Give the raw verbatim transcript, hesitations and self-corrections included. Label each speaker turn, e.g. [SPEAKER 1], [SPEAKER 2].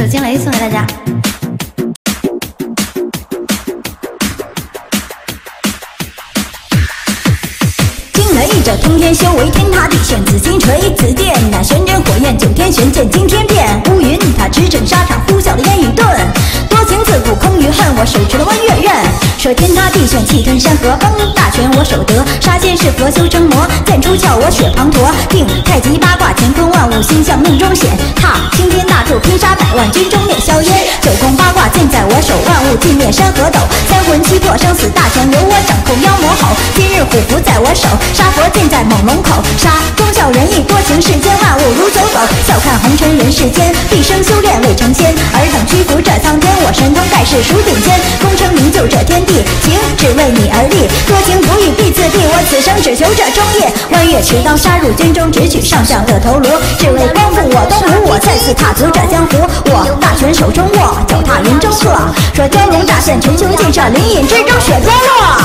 [SPEAKER 1] 手惊雷送给大家。惊雷者通天修为天塌地陷，紫金锤紫电那玄真火焰九天玄剑惊天变。乌云它驰骋沙场呼啸的烟雨盾，多情自古空余恨，我手持了弯月刃。说天塌地陷气吞山河，风大权我手得，杀仙是佛修成魔，剑出鞘我血滂沱。定太极八卦乾坤万物星象命中显，踏青天大柱拼杀百万军中灭硝烟。九宫八卦尽在我手，万物尽灭山河斗。三魂七魄生死大权由我掌控，妖魔吼。今日虎符在我手，杀佛尽在猛龙口。杀忠孝仁义多情世间万物如走狗，笑看红尘人世间，毕生修炼未成仙。尔等屈服这苍天，我神通盖世数顶尖。功成名就这天地，情只为你而立。多情不遇必自毙，我此生只求这忠义。弯月持刀杀入军中，直取上将的头颅。只为光复我东吴，我再次踏足这江湖。我大权手中握，脚踏云中鹤。说蛟龙乍现群雄尽射，林隐之中雪飘落。